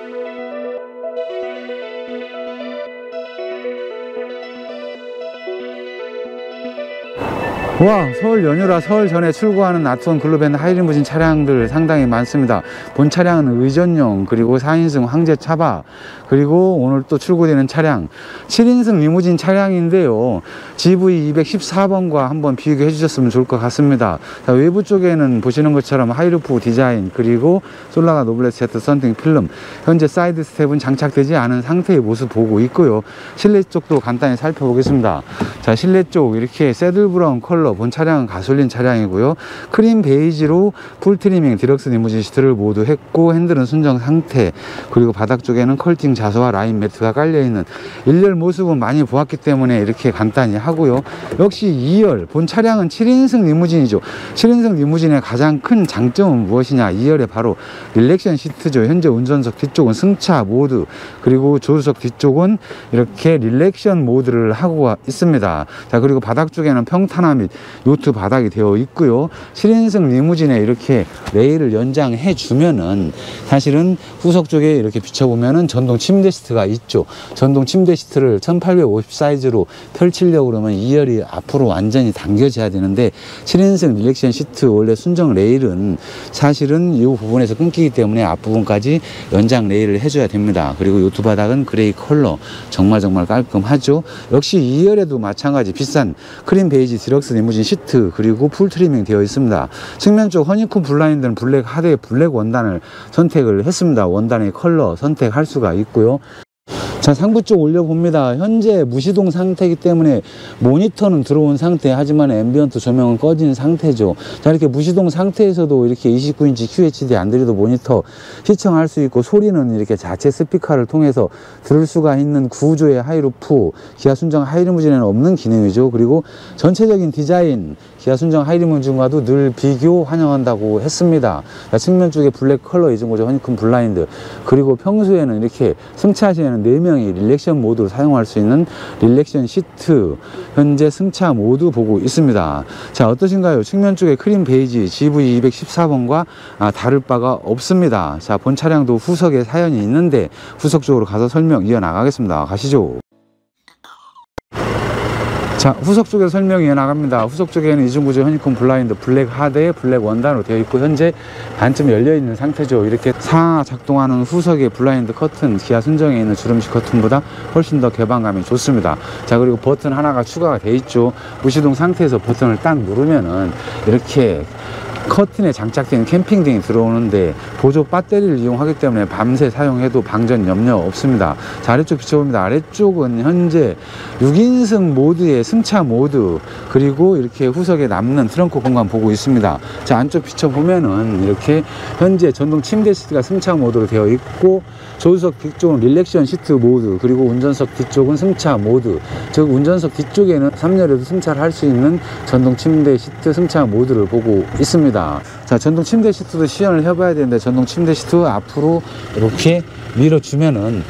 와, 서울 연휴라 서울 전에 출고하는 아트원 글로벤 하이리무진 차량들 상당히 많습니다. 본 차량은 의전용, 그리고 4인승 황제 차바, 그리고 오늘 또 출고되는 차량 7인승 리무진 차량인데요, GV214번과 한번 비교해 주셨으면 좋을 것 같습니다. 자, 외부 쪽에는 보시는 것처럼 하이루프 디자인, 그리고 솔라가 노블레스 제트 썬팅 필름, 현재 사이드 스텝은 장착되지 않은 상태의 모습 보고 있고요. 실내 쪽도 간단히 살펴보겠습니다. 자, 실내 쪽 이렇게 새들 브라운 컬러, 본 차량은 가솔린 차량이고요. 크림 베이지로 풀 트리밍 디럭스 리무진 시트를 모두 했고, 핸들은 순정 상태, 그리고 바닥 쪽에는 컬팅 자수와 라인 매트가 깔려있는 일렬 모습은 많이 보았기 때문에 이렇게 간단히 하고요. 역시 2열, 본 차량은 7인승 리무진이죠. 7인승 리무진의 가장 큰 장점은 무엇이냐, 2열에 바로 릴렉션 시트죠. 현재 운전석 뒤쪽은 승차 모드, 그리고 조수석 뒤쪽은 이렇게 릴렉션 모드를 하고 있습니다. 자, 그리고 바닥 쪽에는 평탄화 및 요트 바닥이 되어 있고요. 7인승 리무진에 이렇게 레일을 연장해 주면은 사실은 후석 쪽에 이렇게 비춰보면은 전동 침대 시트가 있죠. 전동 침대 시트를 1850 사이즈로 펼치려고 그러면 2열이 앞으로 완전히 당겨져야 되는데, 7인승 릴렉션 시트 원래 순정 레일은 사실은 이 부분에서 끊기기 때문에 앞부분까지 연장 레일을 해줘야 됩니다. 그리고 요트 바닥은 그레이 컬러, 정말 깔끔하죠. 역시 2열에도 마찬가지 비싼 크림 베이지 디럭스 리무진 시트, 그리고 풀 트리밍 되어 있습니다. 측면 쪽 허니콤 블라인드는 블랙 하드의 블랙 원단을 선택을 했습니다. 원단의 컬러 선택할 수가 있고요. 자, 상부 쪽 올려봅니다. 현재 무시동 상태이기 때문에 모니터는 들어온 상태, 하지만 앰비언트 조명은 꺼진 상태죠. 자, 이렇게 무시동 상태에서도 이렇게 29인치 QHD 안드로이드 모니터 시청할 수 있고, 소리는 이렇게 자체 스피커를 통해서 들을 수가 있는 구조의 하이루프, 기아 순정 하이리무진에는 없는 기능이죠. 그리고 전체적인 디자인, 기아 순정 하이리무진과도 늘 비교 환영한다고 했습니다. 자, 측면 쪽에 블랙 컬러 이중고조 허니콤 블라인드, 그리고 평소에는 이렇게 승차 시에는 4명이 릴렉션 모드로 사용할 수 있는 릴렉션 시트, 현재 승차 모드 보고 있습니다. 자, 어떠신가요? 측면 쪽에 크림 베이지 GV214번과 다를 바가 없습니다. 자, 본 차량도 후석에 사연이 있는데 후석 쪽으로 가서 설명 이어나가겠습니다. 가시죠. 자, 후석 쪽에서 설명이 이어나갑니다. 후석 쪽에는 이중구조 허니콤 블라인드 블랙 하드에 블랙 원단으로 되어 있고, 현재 반쯤 열려 있는 상태죠. 이렇게 상하 작동하는 후석의 블라인드 커튼, 기아 순정에 있는 주름식 커튼보다 훨씬 더 개방감이 좋습니다. 자, 그리고 버튼 하나가 추가가 되어 있죠. 무시동 상태에서 버튼을 딱 누르면은 이렇게 커튼에 장착된 캠핑등이 들어오는데 보조 배터리를 이용하기 때문에 밤새 사용해도 방전 염려 없습니다. 자, 아래쪽 비춰봅니다. 아래쪽은 현재 6인승 모드의 승차 모드, 그리고 이렇게 후석에 남는 트렁크 공간 보고 있습니다. 자, 안쪽 비춰보면은 이렇게 현재 전동 침대 시트가 승차 모드로 되어 있고, 조수석 뒤쪽은 릴렉션 시트 모드, 그리고 운전석 뒤쪽은 승차 모드, 즉 운전석 뒤쪽에는 3열에도 승차를 할 수 있는 전동 침대 시트 승차 모드를 보고 있습니다. 자, 전동 침대 시트도 시연을 해봐야 되는데, 전동 침대 시트 앞으로 이렇게 밀어주면은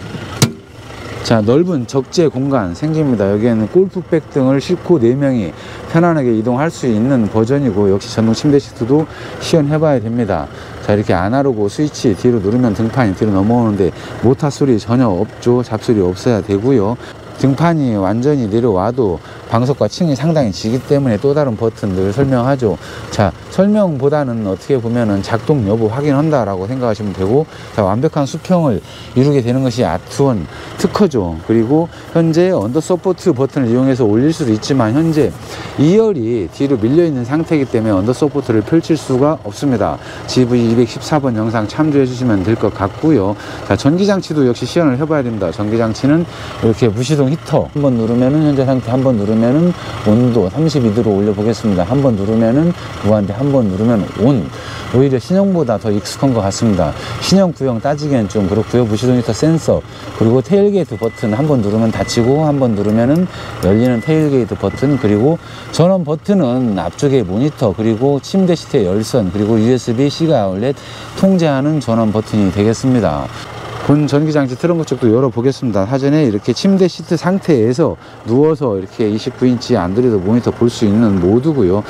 자, 넓은 적재 공간 생깁니다. 여기에는 골프백 등을 싣고 4명이 편안하게 이동할 수 있는 버전이고, 역시 전동 침대 시트도 시연해봐야 됩니다. 자, 이렇게 아날로그 스위치 뒤로 누르면 등판이 뒤로 넘어오는데 모터 소리 전혀 없죠. 잡소리 없어야 되고요. 등판이 완전히 내려와도 방석과 층이 상당히 지기 때문에 또 다른 버튼들을 설명하죠. 자, 설명보다는 어떻게 보면은 작동 여부 확인한다라고 생각하시면 되고, 자, 완벽한 수평을 이루게 되는 것이 아트원 특허죠. 그리고 현재 언더 서포트 버튼을 이용해서 올릴 수도 있지만, 현재 2열이 뒤로 밀려 있는 상태이기 때문에 언더 서포트를 펼칠 수가 없습니다. GV214번 영상 참조해 주시면 될 것 같고요. 자, 전기장치도 역시 시연을 해봐야 됩니다. 전기장치는 이렇게 무시동 히터 한번 누르면은 현재 상태, 한번 누르면은 온도 32도로 올려 보겠습니다. 한번 누르면은 무한대, 한번 누르면 온. 오히려 신형보다 더 익숙한 것 같습니다. 신형 구형 따지기엔 좀 그렇고요. 무시동 히터 센서, 그리고 테일게이트 버튼 한번 누르면 닫히고, 한번 누르면은 열리는 테일게이트 버튼, 그리고 전원 버튼은 앞쪽에 모니터, 그리고 침대 시트의 열선, 그리고 USB-C가 아울렛 통제하는 전원 버튼이 되겠습니다. 본 전기장치 트렁크 쪽도 열어보겠습니다. 사전에 이렇게 침대 시트 상태에서 누워서 이렇게 29인치 안드로이드 모니터 볼 수 있는 모드고요.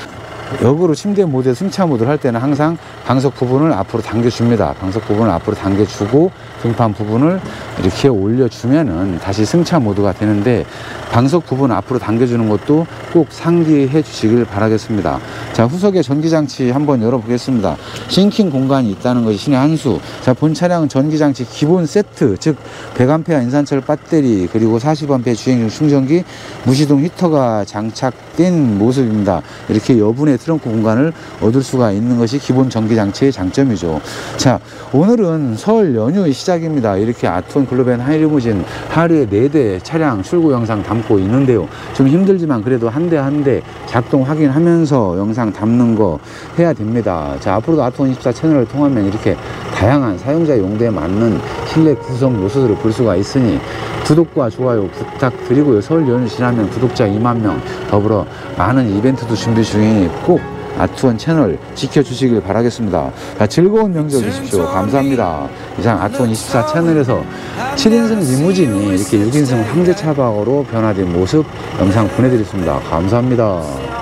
역으로 침대 모드에 승차 모드를 할 때는 항상 방석 부분을 앞으로 당겨줍니다. 방석 부분을 앞으로 당겨주고 등판 부분을 이렇게 올려주면은 다시 승차 모드가 되는데, 방석 부분 앞으로 당겨주는 것도 꼭 상기해 주시길 바라겠습니다. 자, 후석의 전기장치 한번 열어보겠습니다. 싱킹 공간이 있다는 것이 신의 한 수. 자, 본 차량은 전기장치 기본 세트, 즉 100A 인산철 배터리, 그리고 40A 주행용 충전기, 무시동 히터가 장착된 모습입니다. 이렇게 여분의 트렁크 공간을 얻을 수가 있는 것이 기본 전기장치의 장점이죠. 자, 오늘은 설 연휴의 시작입니다. 이렇게 아트원 글로벤 하이리무진 하루에 4대 차량 출고 영상 담고 있는데요. 좀 힘들지만 그래도 한 대 한 대 작동 확인하면서 영상 담는 거 해야 됩니다. 자, 앞으로도 아트원 24 채널을 통하면 이렇게 다양한 사용자 용도에 맞는 실내 구성 요소들을 볼 수가 있으니 구독과 좋아요 부탁드리고요. 설 연휴 지나면 구독자 2만 명, 더불어 많은 이벤트도 준비 중이니 꼭 아트원 채널 지켜주시길 바라겠습니다. 자, 즐거운 명절 되십시오. 감사합니다. 이상 아트원 24 채널에서 7인승 리무진이 이렇게 6인승 황제 차박으로 변화된 모습 영상 보내드렸습니다. 감사합니다.